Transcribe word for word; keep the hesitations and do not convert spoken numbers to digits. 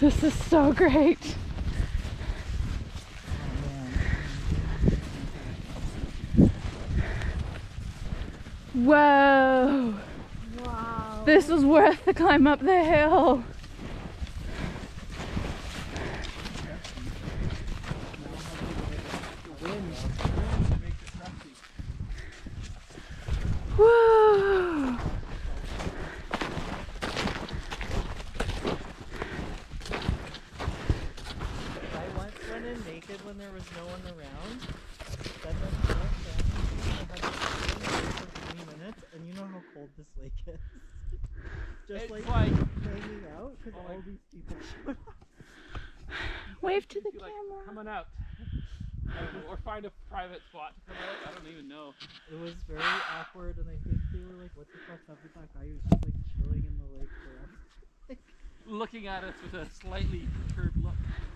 This is so great. Whoa! Wow! This was worth the climb up the hill. Whoa! I once went in naked when there was no one around. Then I had to for twenty minutes, and you know how cold this lake is. Just It's like, like hanging out because oh all these people showed up. Wave to the like camera. coming out. Or find a private spot to come out. I don't even know. It was very awkward, and I think they were like, "What the fuck's up with that guy who's just like chilling in the lake forever?" Looking at us with a slightly perturbed look.